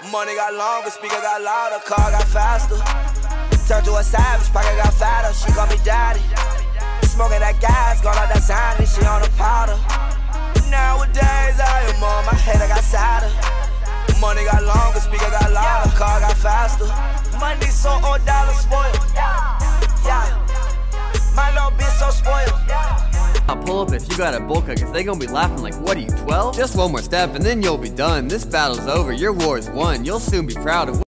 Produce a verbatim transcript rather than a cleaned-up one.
Money got longer, speaker got louder, car got faster. Turned to a savage, pocket got fatter, she call me daddy. Smoking that gas, gone out that sign, she on the powder. Nowadays I am on my head, I got sadder. Money got longer, speaker got louder, car got faster. Money so old, dollar spoiled. Yeah, my little bitch so spoiled. I'll pull up if you got a bulka, cause they gonna be laughing like, what are you, twelve? Just one more step and then you'll be done. This battle's over, your war is won. You'll soon be proud of